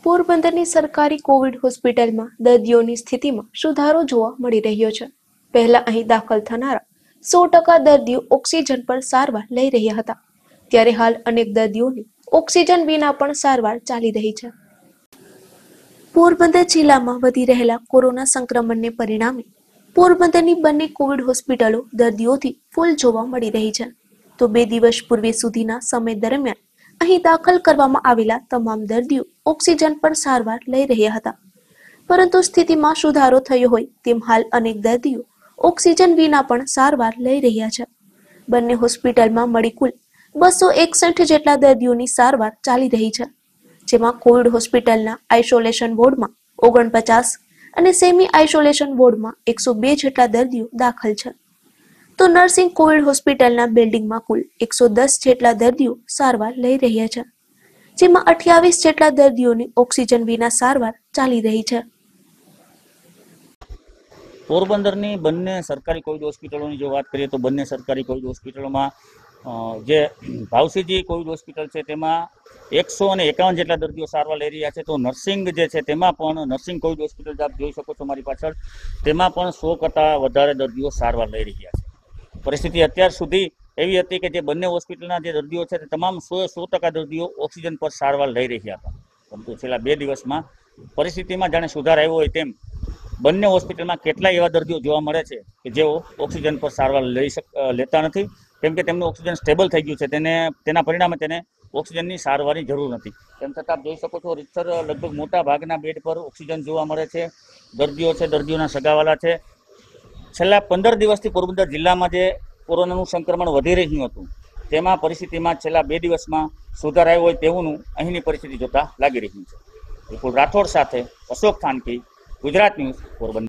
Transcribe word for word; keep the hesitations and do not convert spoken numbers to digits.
પોરબંદરની સરકારી કોવિડ હોસ્પિટલમાં દર્દીઓની સ્થિતિમાં સુધારો જોવા મળી રહ્યો છે। પહેલા અહીં દાખલ થનારા સો ટકા દર્દીઓ ઓક્સિજન પર સારવાર લઈ રહ્યા હતા, ત્યારે હાલ અનેક દર્દીઓની ઓક્સિજન વિના પણ સારવાર ચાલી રહી છે। પોરબંદર જિલ્લામાં વધી રહેલા કોરોના સંક્રમણને પરિણામે પોરબંદરની બંને કોવિડ હોસ્પિટલો દર્દીઓથી ફૂલ જોવા મળી રહી છે। તો બે દિવસ પૂર્વે સુધીના સમય દરમિયાન અહીં દાખલ કરવામાં આવેલા તમામ દર્દીઓ ઓક્સિજન પર સારવાર લઈ રહ્યા હતા, પરંતુ સ્થિતિમાં સુધારો થયો હોય તેમ હાલ અનેક દર્દીઓ ઓક્સિજન વિના પણ સારવાર લઈ રહ્યા છે। બંને હોસ્પિટલમાં મળી કુલ બસો એકસઠ જેટલા દર્દીઓની સારવાર ચાલી રહી છે, જેમાં કોવિડ હોસ્પિટલના આઇસોલેશન વોર્ડમાં ઓગણપચાસ અને સેમી આઇસોલેશન વોર્ડમાં એકસો બે જેટલા દર્દીઓ દાખલ છે। તો નર્સિંગ કોવિડ હોસ્પિટલના બિલ્ડિંગમાં કુલ એકસો દસ જેટલા દર્દીઓ સારવાર લઈ રહ્યા છે, જેમાં અઠ્યાવીસ જેટલા દર્દીઓની ઓક્સિજન વિના સારવાર ચાલી રહી છે। પોરબંદરની બંને સરકારી કોવિડ હોસ્પિટલોની જો વાત કરીએ તો બંને સરકારી કોવિડ હોસ્પિટલોમાં જે ભાવસીજી કોવિડ હોસ્પિટલ છે તેમાં એકસો અને એકાવન જેટલા દર્દીઓ સારવાર લઈ રહ્યા છે। તો નર્સિંગ જે છે તેમાં પણ નર્સિંગ કોવિડ હોસ્પિટલ આપ જોઈ શકો છો મારી પાછળ, તેમાં પણ સો કરતાં વધારે દર્દીઓ સારવાર લઈ રહ્યા છે। પરિસ્થિતિ અત્યાર સુધી એવી હતી કે જે બંને હોસ્પિટલના જે દર્દીઓ છે તે તમામ સો સો ટકા દર્દીઓ ઓક્સિજન પર સારવાર લઈ રહ્યા હતા, પરંતુ છેલ્લા બે દિવસમાં પરિસ્થિતિમાં જાણે સુધાર આવ્યો હોય તેમ બંને હોસ્પિટલમાં કેટલાય એવા દર્દીઓ જોવા મળે છે કે જેઓ ઓક્સિજન પર સારવાર લઈ શક લેતા નથી, કેમ કે તેમનું ઓક્સિજન સ્ટેબલ થઈ ગયું છે, તેને તેના પરિણામે તેને ઓક્સિજનની સારવારની જરૂર નથી। તેમ છતાં આપ જોઈ શકો છો રીતસર લગભગ મોટા ભાગના બેડ પર ઓક્સિજન જોવા મળે છે, દર્દીઓ છે, દર્દીઓના સગાવાલા છે। છેલ્લા પંદર દિવસથી પોરબંદર જિલ્લામાં જે કોરોનાનું સંક્રમણ વધી રહ્યું હતું તેમાં પરિસ્થિતિમાં છેલ્લા બે દિવસમાં સુધાર આવ્યો હોય તેવું અહીંની પરિસ્થિતિ જોતા લાગી રહ્યું છે। વિપુલ રાઠોડ સાથે અશોક થાનકી, ગુજરાત ન્યૂઝ, પોરબંદર।